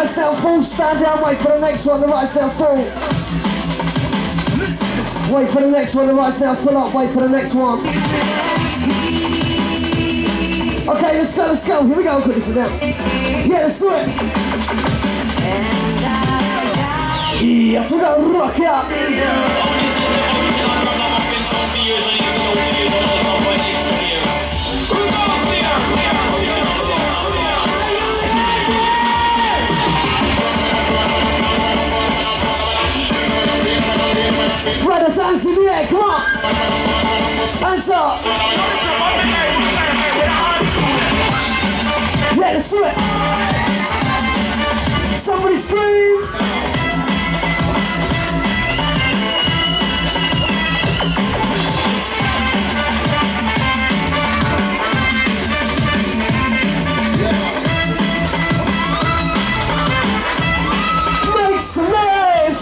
right's down full, stand down, wait for the next one, the right's down full. Wait for the next one, the right's down full up, wait for the next one. Okay, let's go, here we go, put this down. Yeah, let's do it. Yes, we're gonna rock it up. Right, that's hands in the air, come on. Hands up. Yeah, let's do it. Somebody scream. Make some noise.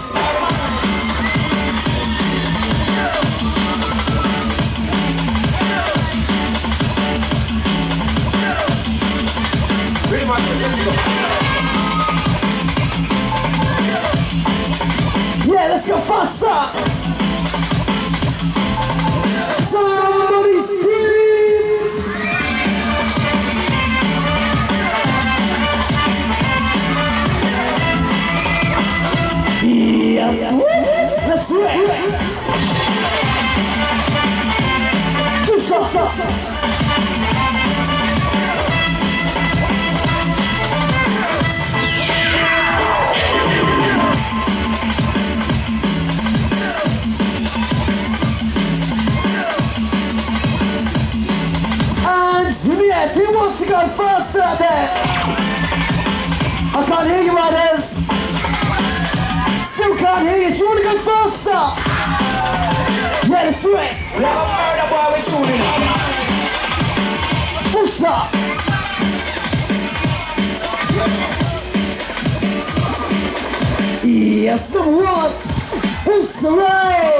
Yeah, let's go faster. Somebody scream. Yes. Let's do it. Push up. If you want to go first out there, I can't hear you right there. Still can't hear you. Do you want to go first up? Yeah, let's do it. Push up. Yes, number one. Push the right.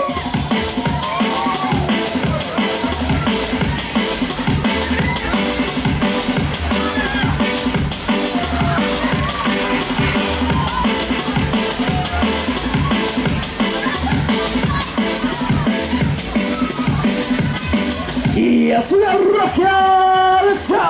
Yes, we are rocking. Let's go.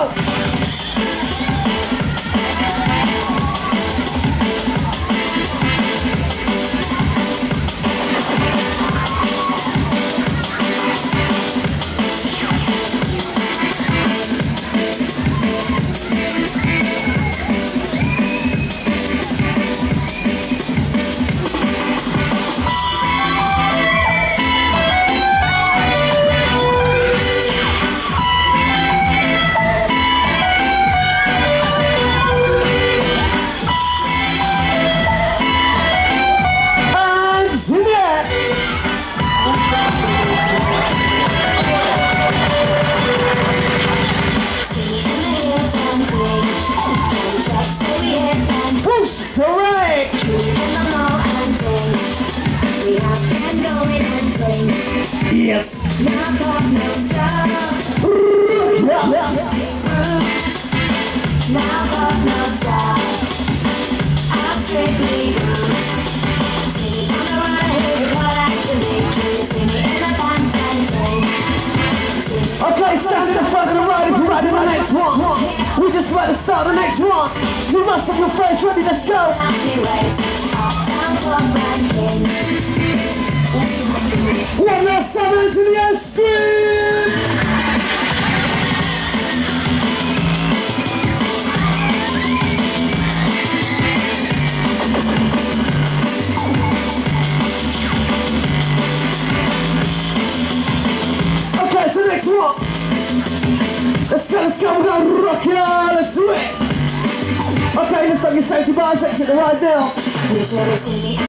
Yes. Now got no stop. Now got no stop. I'll strictly roots. Sing on the run, hear the call activate. Sing me in the content. Okay, stand in the front of the road if you're ready for the next one. We just about to start the next one. You must have your face ready, let's go. One last time, hands in the air, scream! Okay, so next one. Let's go, we're gonna rock it out, let's do it! Okay, lift up your safety bars, exit the ride now.